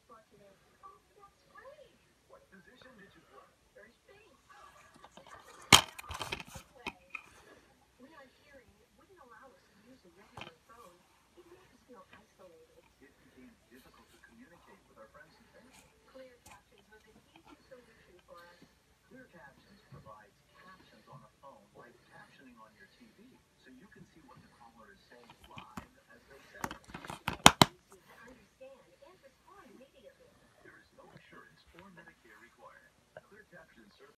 What position did you play? It became difficult to communicate with our friends and family. Clear Captions provides captions on a phone like captioning on your TV, so you can see what the caller is saying live as they say it. There is no insurance or Medicare required. Clear Captions